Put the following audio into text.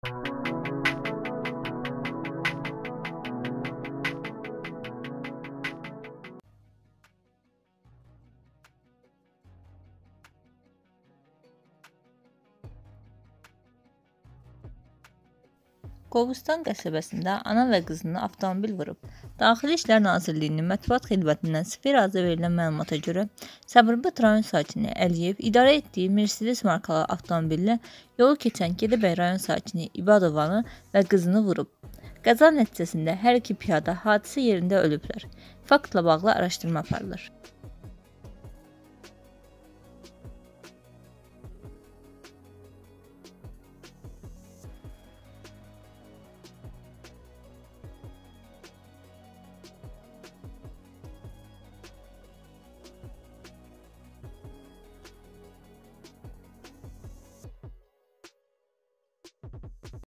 Qobustan qəsəbəsində ana və qızını avtomobil vurub. Daxili İşlər Nazirliyinin mətbuat xidmətindən Sferazə verilən məlumata görə, Sabirabad rayon sakini Əliyev idarə etdiyi Mercedes markalı avtomobillə yolu keçən Gədəbəy rayon sakini İbadovanı və qızını vurub. Qəza nəticəsində hər iki piyada hadisə yerində ölüblər. Faktla bağlı araşdırma aparılır.